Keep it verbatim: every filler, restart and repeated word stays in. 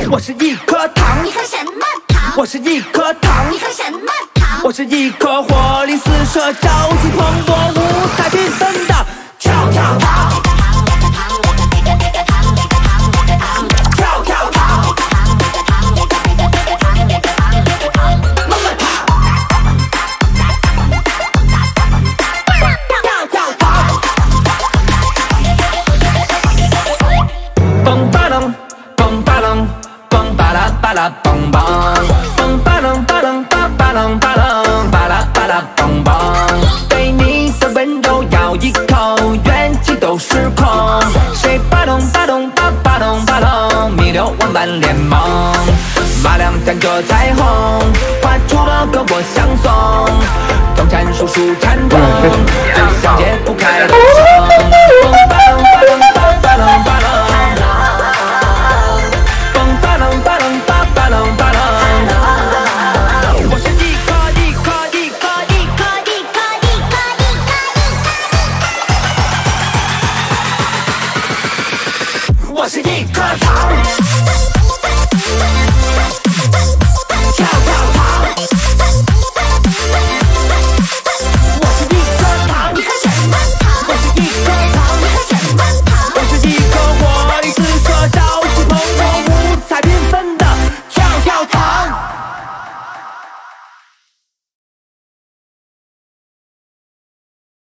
我是一颗糖， 一颗什么糖？ 我是一颗糖， 一颗什么糖？ 我是一颗活力四射、朝气蓬勃、五彩缤纷的跳跳糖。跳跳糖，么么糖，跳跳糖，嘣吧楞，嘣吧楞，嘣吧啦吧啦嘣嘣，嘣吧楞吧楞吧吧楞吧楞吧啦吧啦嘣嘣，对你的温柔咬一口，元气都失控，谁吧隆吧隆吧吧隆吧隆，弥留万般联盟，马良站着彩虹，画出了个我相送，冬蝉树树缠中，就像解不开的绳。